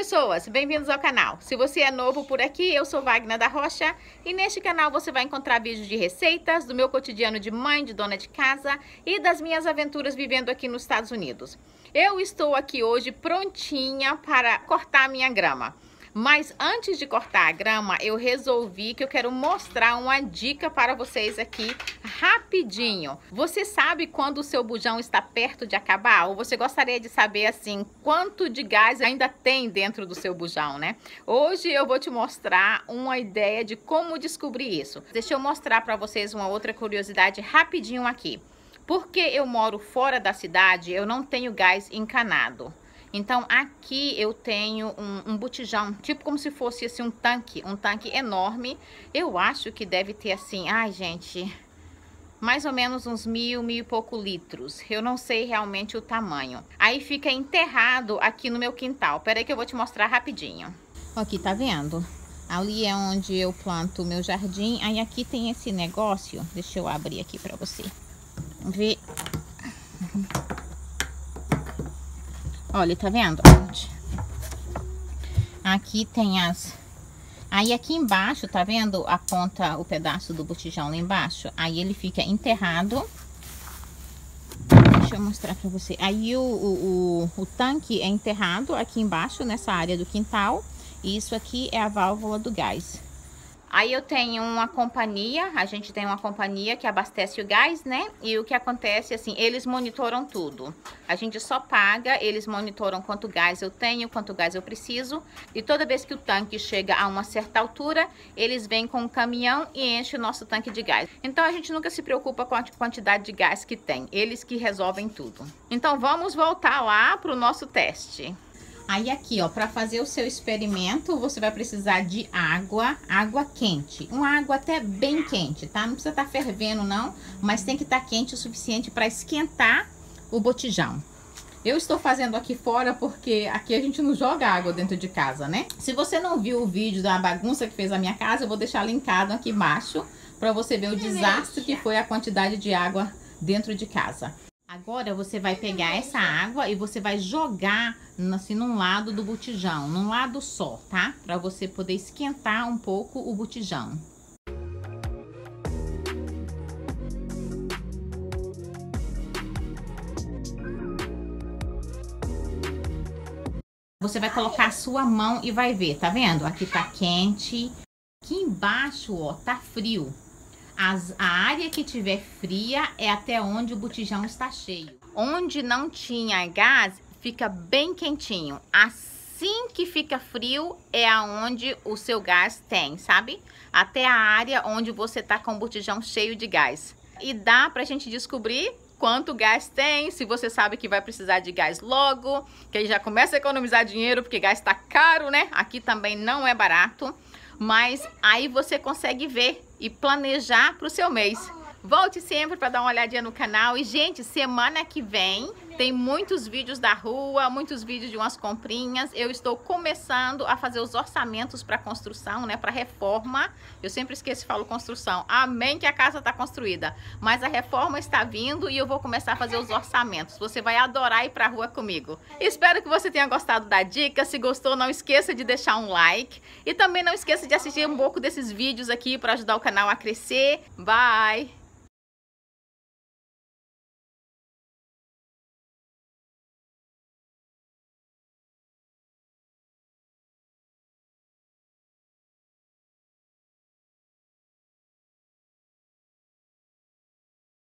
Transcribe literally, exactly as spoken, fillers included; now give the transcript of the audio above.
pessoas, bem-vindos ao canal. Se você é novo por aqui, eu sou Wagner da Rocha e neste canal você vai encontrar vídeos de receitas, do meu cotidiano de mãe, de dona de casa e das minhas aventuras vivendo aqui nos Estados Unidos. Eu estou aqui hoje prontinha para cortar minha grama. Mas antes de cortar a grama, eu resolvi que eu quero mostrar uma dica para vocês aqui rapidinho. Você sabe quando o seu bujão está perto de acabar? Ou você gostaria de saber assim, quanto de gás ainda tem dentro do seu bujão, né? Hoje eu vou te mostrar uma ideia de como descobrir isso. Deixa eu mostrar para vocês uma outra curiosidade rapidinho aqui. Porque eu moro fora da cidade, eu não tenho gás encanado. Então, aqui eu tenho um, um botijão, tipo como se fosse assim, um tanque, um tanque enorme. Eu acho que deve ter assim, ai gente, mais ou menos uns mil, mil e pouco litros. Eu não sei realmente o tamanho. Aí fica enterrado aqui no meu quintal. Pera aí que eu vou te mostrar rapidinho. Aqui, tá vendo? Ali é onde eu planto o meu jardim. Aí aqui tem esse negócio, deixa eu abrir aqui pra você ver. Olha, tá vendo? Aqui tem as... Aí aqui embaixo, tá vendo? A ponta, o pedaço do botijão lá embaixo. Aí ele fica enterrado. Deixa eu mostrar pra você. Aí o, o, o, o tanque é enterrado aqui embaixo, nessa área do quintal. E isso aqui é a válvula do gás. Aí eu tenho uma companhia, a gente tem uma companhia que abastece o gás, né? E o que acontece, assim, eles monitoram tudo. A gente só paga, eles monitoram quanto gás eu tenho, quanto gás eu preciso. E toda vez que o tanque chega a uma certa altura, eles vêm com um caminhão e enchem o nosso tanque de gás. Então a gente nunca se preocupa com a quantidade de gás que tem, eles que resolvem tudo. Então vamos voltar lá para o nosso teste. Aí aqui, ó, para fazer o seu experimento, você vai precisar de água, água quente. Uma água até bem quente, tá? Não precisa estar fervendo não, mas tem que estar quente o suficiente para esquentar o botijão. Eu estou fazendo aqui fora porque aqui a gente não joga água dentro de casa, né? Se você não viu o vídeo da bagunça que fez a minha casa, eu vou deixar linkado aqui embaixo para você ver o desastre que foi a quantidade de água dentro de casa. Agora você vai pegar essa água e você vai jogar assim num lado do botijão, num lado só, tá? Para você poder esquentar um pouco o botijão. Você vai colocar a sua mão e vai ver, tá vendo? Aqui tá quente, aqui embaixo, ó, tá frio. As, a área que tiver fria é até onde o botijão está cheio. Onde não tinha gás, fica bem quentinho. Assim que fica frio, é aonde o seu gás tem, sabe? Até a área onde você tá com o botijão cheio de gás. E dá pra gente descobrir quanto gás tem, se você sabe que vai precisar de gás logo, que aí já começa a economizar dinheiro, porque gás tá caro, né? Aqui também não é barato. Mas aí você consegue ver e planejar para o seu mês. Volte sempre para dar uma olhadinha no canal. E, gente, semana que vem tem muitos vídeos da rua, muitos vídeos de umas comprinhas. Eu estou começando a fazer os orçamentos para construção, né? Para reforma. Eu sempre esqueço e falo construção. Amém que a casa está construída. Mas a reforma está vindo e eu vou começar a fazer os orçamentos. Você vai adorar ir para a rua comigo. Espero que você tenha gostado da dica. Se gostou, não esqueça de deixar um like. E também não esqueça de assistir um pouco desses vídeos aqui para ajudar o canal a crescer. Bye!